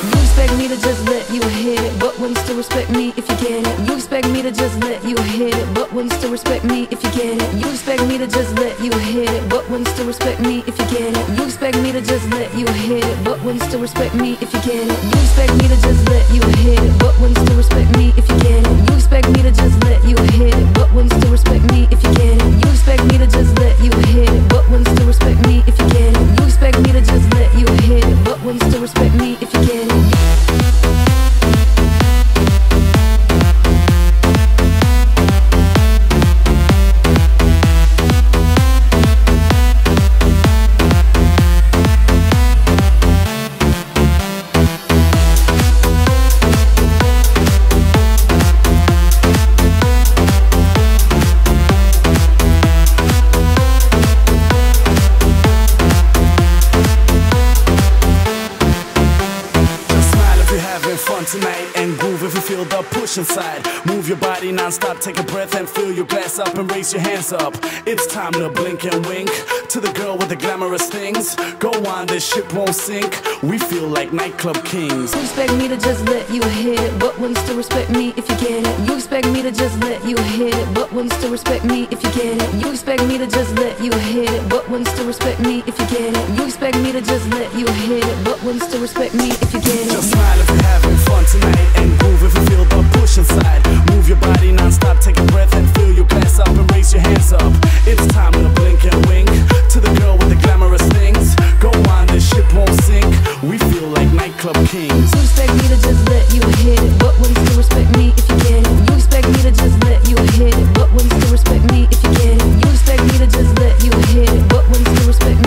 You expect me to just let you hit it, but will you still respect me if you get it? You expect me to just let you hit it, but will you still respect me if you get it? You expect me to just let you hit it, but will you still respect me if you get it? You expect me to just let you hit it, but will you still respect me if you get it? You expect me to just let you hit it, but will you still respect me if you get it? You expect me to just let you hit it, but will you still respect me if you get it? You expect me to just let you hit it, but will you still respect me if you get it? You expect me to just let you hit it, but will you still respect me if you get it? Fun tonight and groove if you feel the push inside. Move your body non-stop, take a breath and fill your glass up and raise your hands up. It's time to blink and wink to the girl with the glamorous things. Go on, this ship won't sink. We feel like nightclub kings. You expect me to just let you hit it, but will you still respect me if you get it? You expect me to just let you hit it, but will you still respect me if you get it? You expect me to just let you hit it, but will you still respect me if you get it? You expect me to just let you hit it, but will you still respect me if you get it? Just smile if you're having fun tonight and groove if you feel the push inside. Move your body non-stop, take a breath and fill your glass up and raise your hands up. It's time to blink and wink to the girl with the glamorous things. Go on, this ship won't sink. We feel like nightclub kings. You expect me to just let you hit it, but will you still respect me if you get it? You expect me to just let you hit it, but will you still respect me if you get it? You expect me to just let you hit it, but will you still respect me